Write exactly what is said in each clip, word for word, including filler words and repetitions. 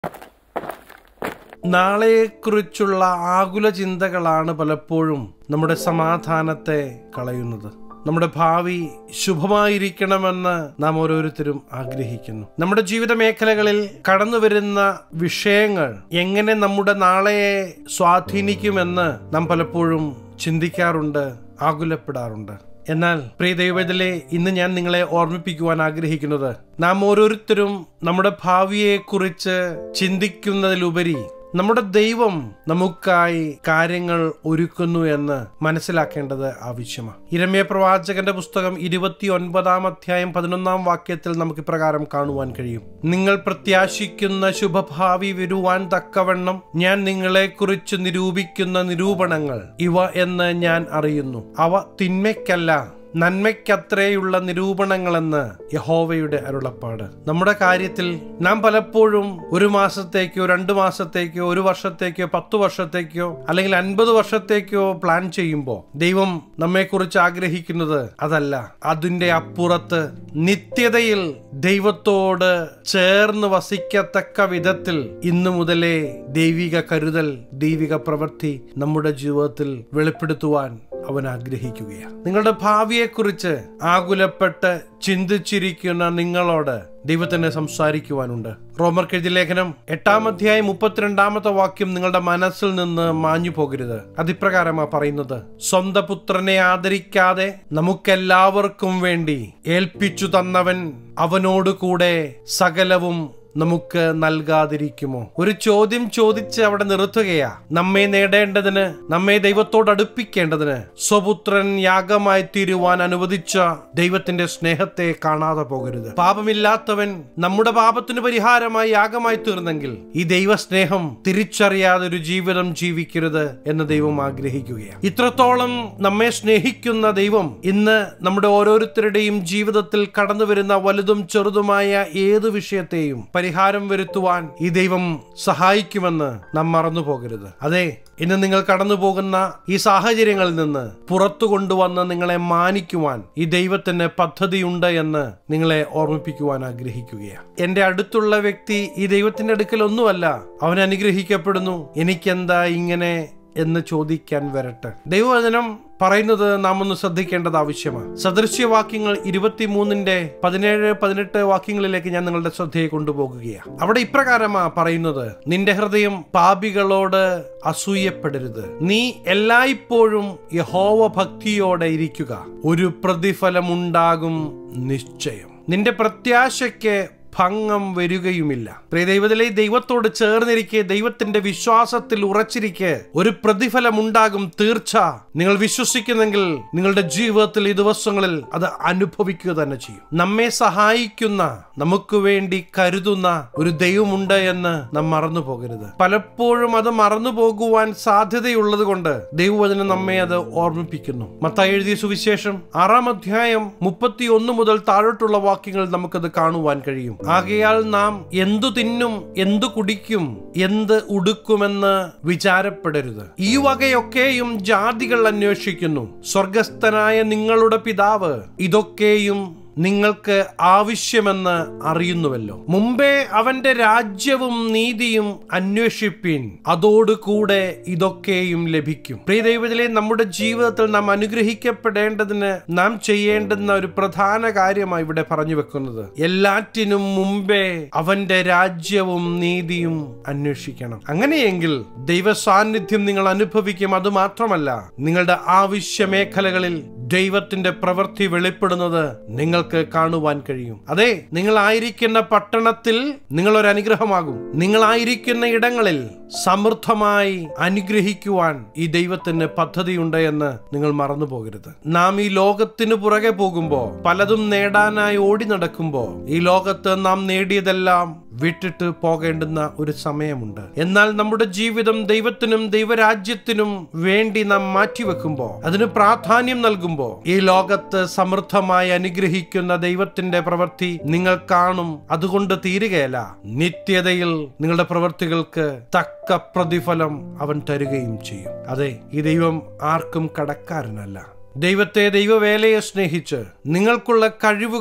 നാളെയെക്കുറിച്ചുള്ള ആകുല ചിന്തകളാണ് പലപ്പോഴും നമ്മുടെ സമാധാനത്തെ കളയുന്നത്. നമ്മുടെ ഭാവി ശുഭമായിരിക്കണമെന്ന് നാം ഓരോരുത്തരും ആഗ്രഹിക്കുന്നു. നമ്മുടെ ജീവിത മേഖലകളിൽ കടന്നു വരുന്ന വിഷയങ്ങൾ എങ്ങനെ നമ്മുടെ നാളെയെ സ്വാധീനിക്കുമെന്ന് നാം പലപ്പോഴും ചിന്തിക്കാറുണ്ട്, ആകുലപ്പെടാറുണ്ട്. എന്നാൽ പ്രിയ ദൈവത്തിലെ ഇന്ന് ഞാൻ നിങ്ങളെ ഓർമ്മിപ്പിക്കുവാൻ ആഗ്രഹിക്കുന്നത്, നാം ഓരോരുത്തരും നമ്മുടെ ഭാവിയെക്കുറിച്ച് ചിന്തിക്കുന്നതിലുപരി നമ്മുടെ ദൈവം നമുക്കായി കാര്യങ്ങൾ ഒരുക്കുന്നു എന്ന് മനസ്സിലാക്കേണ്ടത് ആവശ്യമാണ്. യിരെമ്യാ പ്രവാചകന്റെ പുസ്തകം ഇരുപത്തി ഒൻപതാം അധ്യായം പതിനൊന്നാം വാക്യത്തിൽ നമുക്ക് ഇപ്രകാരം കാണുവാൻ കഴിയും: നിങ്ങൾ പ്രത്യാശിക്കുന്ന ശുഭഭാവി വരുവാൻ തക്കവണ്ണം ഞാൻ നിങ്ങളെക്കുറിച്ച് നിരൂപിക്കുന്ന നിരൂപണങ്ങൾ ഇവ എന്ന് ഞാൻ അറിയുന്നു. അവ തിന്മയ്ക്കല്ല നന്മയ്ക്കത്രയുള്ള നിരൂപണങ്ങളെന്ന് യഹോവയുടെ അരുളപ്പാട്. നമ്മുടെ കാര്യത്തിൽ നാം പലപ്പോഴും ഒരു മാസത്തേക്കോ രണ്ടു മാസത്തേക്കോ ഒരു വർഷത്തേക്കോ പത്തു വർഷത്തേക്കോ അല്ലെങ്കിൽ അൻപത് വർഷത്തേക്കോ പ്ലാൻ ചെയ്യുമ്പോൾ ദൈവം നമ്മെക്കുറിച്ച് ആഗ്രഹിക്കുന്നത് അതല്ല. അതിന്റെ അപ്പുറത്ത് നിത്യതയിൽ ദൈവത്തോട് ചേർന്ന് വസിക്കത്തക്ക വിധത്തിൽ ഇന്നു മുതലേ ദൈവിക കരുതൽ, ദൈവിക പ്രവൃത്തി നമ്മുടെ ജീവിതത്തിൽ വെളിപ്പെടുത്തുവാൻ അവൻ ആഗ്രഹിക്കുകയാണ്. നിങ്ങളുടെ ഭാവിയെക്കുറിച്ച് ആകുലപ്പെട്ട് ചിന്തിച്ചിരിക്കുന്ന നിങ്ങളോട് ദൈവത്തിന് സംസാരിക്കുവാനുണ്ട്. റോമർക്കെഴുതിയ ലേഖനം എട്ടാം അധ്യായം മുപ്പത്തിരണ്ടാമത്തെ വാക്യം നിങ്ങളുടെ മനസ്സിൽ നിന്ന് മാഞ്ഞു പോകരുത്. അതിപ്രകാരമാ പറയുന്നത്: സ്വന്തം പുത്രനെ ആദരിക്കാതെ നമുക്കെല്ലാവർക്കും വേണ്ടി ഏൽപ്പിച്ചു തന്നവൻ അവനോട് കൂടെ സകലവും നമുക്ക് നൽകാതിരിക്കുമോ? ഒരു ചോദ്യം ചോദിച്ച് അവിടെ നിർത്തുകയാ. നമ്മെ നേടേണ്ടതിന്, നമ്മെ ദൈവത്തോട് അടുപ്പിക്കേണ്ടതിന് സ്വപുത്രൻ യാഗമായി തീരുവാൻ അനുവദിച്ച ദൈവത്തിന്റെ സ്നേഹത്തെ കാണാതെ പോകരുത്. പാപമില്ലാത്തവൻ നമ്മുടെ പാപത്തിന് പരിഹാരമായി യാഗമായി തീർന്നെങ്കിൽ ഈ ദൈവ സ്നേഹം തിരിച്ചറിയാതെ ഒരു ജീവിതം ജീവിക്കരുത് എന്ന് ദൈവം ആഗ്രഹിക്കുകയാണ്. ഇത്രത്തോളം നമ്മെ സ്നേഹിക്കുന്ന ദൈവം ഇന്ന് നമ്മുടെ ഓരോരുത്തരുടെയും ജീവിതത്തിൽ കടന്നു വരുന്ന വലുതും ചെറുതുമായ ഏത് വിഷയത്തെയും പരിഹാരം വരുത്തുവാൻ ഈ ദൈവം സഹായിക്കുമെന്ന് നാം മറന്നു പോകരുത്. അതെ, ഇന്ന് നിങ്ങൾ കടന്നു പോകുന്ന ഈ സാഹചര്യങ്ങളിൽ നിന്ന് പുറത്തു കൊണ്ടുവന്ന് നിങ്ങളെ മാനിക്കുവാൻ ഈ ദൈവത്തിന് പദ്ധതിയുണ്ട് എന്ന് നിങ്ങളെ ഓർമ്മിപ്പിക്കുവാൻ ആഗ്രഹിക്കുകയാണ്. എന്റെ അടുത്തുള്ള വ്യക്തി ഈ ദൈവത്തിന്റെ അടുക്കൽ ഒന്നുമല്ല, അവൻ അനുഗ്രഹിക്കപ്പെടുന്നു, എനിക്കെന്താ ഇങ്ങനെ എന്ന് ചോദിക്കാൻ വരട്ടെ. ദൈവവചനം പറയുന്നത് നാം ഒന്ന് ശ്രദ്ധിക്കേണ്ടത് ആവശ്യമാണ്. സദൃശ്യവാക്യങ്ങൾ ഇരുപത്തിമൂന്നിന്റെ പതിനേഴ് പതിനെട്ട് വാക്യങ്ങളിലേക്ക് ഞാൻ നിങ്ങളുടെ ശ്രദ്ധയെ കൊണ്ടുപോകുകയാണ്. അവിടെ ഇപ്രകാരമാ പറയുന്നത്: നിന്റെ ഹൃദയം പാപികളോട് അസൂയപ്പെടരുത്. നീ എല്ലായ്പ്പോഴും യഹോവ ഭക്തിയോടെ ഇരിക്കുക, ഒരു പ്രതിഫലമുണ്ടാകും നിശ്ചയം. നിന്റെ പ്രത്യാശയ്ക്ക് ഭംഗം വരികയുമില്ല. പ്രിയ ദൈവത്തിലെ ദൈവത്തോട് ചേർന്നിരിക്കെ, ദൈവത്തിന്റെ വിശ്വാസത്തിൽ ഉറച്ചിരിക്കെ, ഒരു പ്രതിഫലം ഉണ്ടാകും തീർച്ച. നിങ്ങൾ വിശ്വസിക്കുന്നെങ്കിൽ നിങ്ങളുടെ ജീവിതത്തിൽ ഈ ദിവസങ്ങളിൽ അത് അനുഭവിക്കുക തന്നെ ചെയ്യും. നമ്മെ സഹായിക്കുന്ന, നമുക്ക് വേണ്ടി കരുതുന്ന ഒരു ദൈവമുണ്ട് എന്ന് നാം മറന്നു പോകരുത്. പലപ്പോഴും അത് മറന്നു പോകുവാൻ സാധ്യതയുള്ളത് കൊണ്ട് ദൈവവചനം നമ്മെ അത് ഓർമ്മിപ്പിക്കുന്നു. മത്തായി എഴുതിയ സുവിശേഷം ആറാം അധ്യായം മുപ്പത്തി ഒന്ന് മുതൽ താഴോട്ടുള്ള വാക്യങ്ങൾ നമുക്കത് കാണുവാൻ കഴിയും. ആകയാൽ നാം എന്തു തിന്നും, എന്തു കുടിക്കും, എന്ത് ഉടുക്കുമെന്ന് വിചാരപ്പെടരുത്. ഈ വകയൊക്കെയും ജാതികൾ അന്വേഷിക്കുന്നു. സ്വർഗസ്ഥനായ നിങ്ങളുടെ പിതാവ് ഇതൊക്കെയും നിങ്ങൾക്ക് ആവശ്യമെന്ന് അറിയുന്നുവല്ലോ. മുമ്പേ അവന്റെ രാജ്യവും നീതിയും അന്വേഷിപ്പിൻ, അതോടുകൂടെ ഇതൊക്കെയും ലഭിക്കും. പ്രിയ ദൈവത്തിലെ നമ്മുടെ ജീവിതത്തിൽ നാം അനുഗ്രഹിക്കപ്പെടേണ്ടതിന് നാം ചെയ്യേണ്ടുന്ന ഒരു പ്രധാന കാര്യമായി ഇവിടെ പറഞ്ഞു വെക്കുന്നത്, എല്ലാറ്റിനും മുമ്പേ അവന്റെ രാജ്യവും നീതിയും അന്വേഷിക്കണം. അങ്ങനെയെങ്കിൽ ദൈവ സാന്നിധ്യം നിങ്ങൾ അനുഭവിക്കും. അത് മാത്രമല്ല, നിങ്ങളുടെ ആവശ്യ മേഖലകളിൽ ദൈവത്തിന്റെ പ്രവൃത്തി വെളിപ്പെടുന്നത് നിങ്ങൾക്ക് കാണുവാൻ കഴിയും. അതെ, നിങ്ങളായിരിക്കുന്ന പട്ടണത്തിൽ നിങ്ങൾ ഒരു അനുഗ്രഹമാകും. നിങ്ങളായിരിക്കുന്ന ഇടങ്ങളിൽ സമൃദ്ധമായി അനുഗ്രഹിക്കുവാൻ ഈ ദൈവത്തിന് പദ്ധതിയുണ്ട് എന്ന് നിങ്ങൾ മറന്നു പോകരുത്. നാം ഈ ലോകത്തിന് പുറകെ പോകുമ്പോ, പലതും നേടാനായി ഓടി നടക്കുമ്പോ, ഈ ലോകത്ത് നാം നേടിയതെല്ലാം വിട്ടിട്ട് പോകേണ്ടുന്ന ഒരു സമയമുണ്ട്. എന്നാൽ നമ്മുടെ ജീവിതം ദൈവത്തിനും ദൈവരാജ്യത്തിനും വേണ്ടി നാം മാറ്റിവെക്കുമ്പോ, അതിന് പ്രാധാന്യം നൽകുമ്പോ, ഈ ലോകത്ത് സമൃദ്ധമായി അനുഗ്രഹിക്കുന്ന ദൈവത്തിന്റെ പ്രവൃത്തി നിങ്ങൾ കാണും. അതുകൊണ്ട് തീരുകയല്ല, നിത്യതയിൽ നിങ്ങളുടെ പ്രവൃത്തികൾക്ക് തക്ക പ്രതിഫലം അവൻ തരുകയും ചെയ്യും. അതെ, ഈ ദൈവം ആർക്കും കടക്കാരനല്ല. ദൈവത്തെ, ദൈവവേലയെ സ്നേഹിച്ച് നിങ്ങൾക്കുള്ള കഴിവുകൾ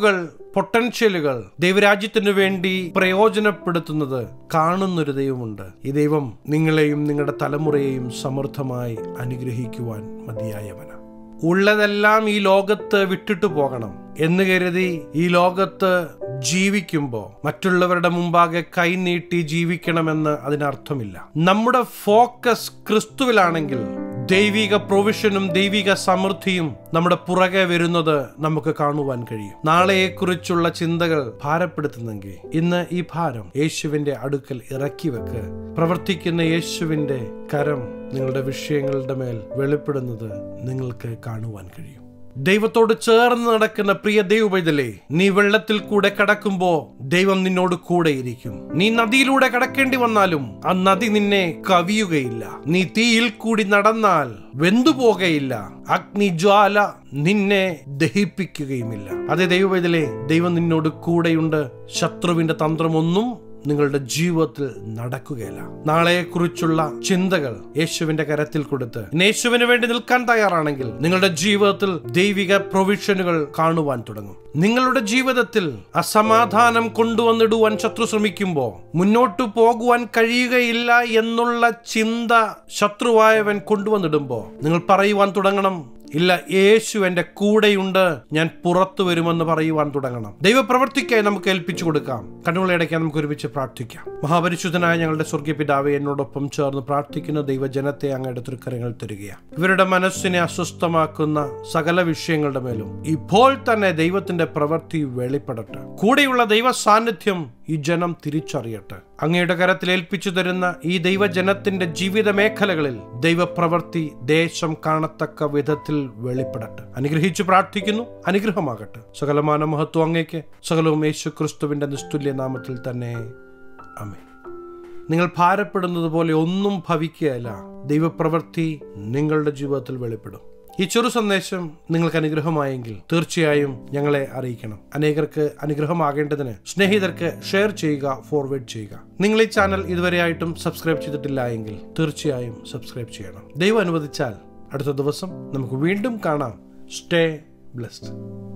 പൊട്ടൻഷ്യലുകൾ ദൈവരാജ്യത്തിനു വേണ്ടി പ്രയോജനപ്പെടുത്തുന്നത് കാണുന്നൊരു ദൈവമുണ്ട്. ഈ ദൈവം നിങ്ങളെയും നിങ്ങളുടെ തലമുറയെയും സമൃദ്ധമായി അനുഗ്രഹിക്കുവാൻ മതിയായവനാണ്. ഉള്ളതെല്ലാം ഈ ലോകത്ത് വിട്ടിട്ടു പോകണം എന്ന് കരുതി ഈ ലോകത്ത് ജീവിക്കുമ്പോൾ മറ്റുള്ളവരുടെ മുമ്പാകെ കൈനീട്ടി ജീവിക്കണമെന്ന് അതിനർത്ഥമില്ല. നമ്മുടെ ഫോക്കസ് ക്രിസ്തുവിലാണെങ്കിൽ ദൈവിക പ്രൊവിഷനും ദൈവിക സമൃദ്ധിയും നമ്മുടെ പുറകെ വരുന്നത് നമുക്ക് കാണുവാൻ കഴിയും. നാളെയെക്കുറിച്ചുള്ള ചിന്തകൾ ഭാരപ്പെടുത്തുന്നെങ്കിൽ ഇന്ന് ഈ ഭാരം യേശുവിന്റെ അടുക്കൽ ഇറക്കി വെക്ക്. പ്രവർത്തിക്കുന്ന യേശുവിന്റെ കരം നിങ്ങളുടെ വിഷയങ്ങളുടെ മേൽ വെളിപ്പെടുന്നത് നിങ്ങൾക്ക് കാണുവാൻ കഴിയും. ദൈവത്തോട് ചേർന്ന് നടക്കുന്ന പ്രിയ ദൈവപൈതലേ, നീ വെള്ളത്തിൽ കൂടെ കടക്കുമ്പോ ദൈവം നിന്നോട് കൂടെ ഇരിക്കും. നീ നദിയിലൂടെ കടക്കേണ്ടി വന്നാലും ആ നദി നിന്നെ കവിയുകയില്ല. നീ തീയിൽ കൂടി നടന്നാൽ വെന്തുപോകയില്ല. അഗ്നിജ്വാല നിന്നെ ദഹിപ്പിക്കുകയുമില്ല. അതേ ദൈവപൈതലേ, ദൈവം നിന്നോട് കൂടെയുണ്ട്. ശത്രുവിന്റെ തന്ത്രമൊന്നും നിങ്ങളുടെ ജീവിതത്തിൽ നടക്കുകയില്ല. നാളെയെക്കുറിച്ചുള്ള ചിന്തകൾ യേശുവിന്റെ കരത്തിൽ കൊടുത്ത് യേശുവിന് വേണ്ടി നിൽക്കാൻ തയ്യാറാണെങ്കിൽ നിങ്ങളുടെ ജീവിതത്തിൽ ദൈവിക പ്രൊവിഷനുകൾ കാണുവാൻ തുടങ്ങും. നിങ്ങളുടെ ജീവിതത്തിൽ അസമാധാനം കൊണ്ടുവന്നിടുവാൻ ശത്രു ശ്രമിക്കുമ്പോൾ മുന്നോട്ടു പോകുവാൻ കഴിയുകയില്ല എന്നുള്ള ചിന്ത ശത്രുവായവൻ കൊണ്ടുവന്നിടുമ്പോൾ നിങ്ങൾ പറയുവാൻ തുടങ്ങണം, ഇല്ല, യേശു എന്റെ കൂടെയുണ്ട്, ഞാൻ പുറത്തു വരുമെന്ന് പറയുവാൻ തുടങ്ങണം. ദൈവപ്രവൃത്തിക്കായി നമുക്ക് ഏൽപ്പിച്ചു കൊടുക്കാം. കണ്ണുകളടയ്ക്കാൻ നമുക്ക് ഒരുമിച്ച് പ്രാർത്ഥിക്കാം. മഹാപരിശുദ്ധനായ ഞങ്ങളുടെ സ്വർഗീയ പിതാവേ, എന്നോടൊപ്പം ചേർന്ന് പ്രാർത്ഥിക്കുന്ന ദൈവജനത്തെ അങ്ങയുടെ തൃക്കരങ്ങൾ തരികയാണ്. ഇവരുടെ മനസ്സിനെ അസ്വസ്ഥമാക്കുന്ന സകല വിഷയങ്ങളുടെ മേലും ഇപ്പോൾ തന്നെ ദൈവത്തിന്റെ പ്രവൃത്തി വെളിപ്പെടട്ടെ. കൂടെയുള്ള ദൈവ സാന്നിധ്യം ഈ ജനം തിരിച്ചറിയട്ടെ. അങ്ങയുടെ കരത്തിൽ ഏൽപ്പിച്ചു തരുന്ന ഈ ദൈവജനത്തിന്റെ ജീവിത മേഖലകളിൽ ദൈവപ്രവൃത്തി ദേശം കാണത്തക്ക വിധത്തിൽ വെളിപ്പെടട്ടെ. അനുഗ്രഹിച്ചു പ്രാർത്ഥിക്കുന്നു. അനുഗ്രഹമാകട്ടെ. സകലമാന മഹത്വം അങ്ങേക്ക്. സകലവും യേശു ക്രിസ്തുവിന്റെ നിസ്തുല്യ നാമത്തിൽ തന്നെ. ആമേൻ. നിങ്ങൾ ഭാരപ്പെടുന്നത് പോലെ ഒന്നും ഭവിക്കുകയല്ല. ദൈവപ്രവൃത്തി നിങ്ങളുടെ ജീവിതത്തിൽ വെളിപ്പെടും. ഈ ചെറു സന്ദേശം നിങ്ങൾക്ക് അനുഗ്രഹമായെങ്കിൽ തീർച്ചയായും ഞങ്ങളെ അറിയിക്കണം. അനേകർക്ക് അനുഗ്രഹമാകേണ്ടതിന് സ്നേഹിതർക്ക് ഷെയർ ചെയ്യുക, ഫോർവേഡ് ചെയ്യുക. നിങ്ങൾ ഈ ചാനൽ ഇതുവരെയായിട്ടും സബ്സ്ക്രൈബ് ചെയ്തിട്ടില്ല എങ്കിൽ തീർച്ചയായും സബ്സ്ക്രൈബ് ചെയ്യണം. ദൈവം അനുവദിച്ചാൽ അടുത്ത ദിവസം നമുക്ക് വീണ്ടും കാണാം. Stay blessed.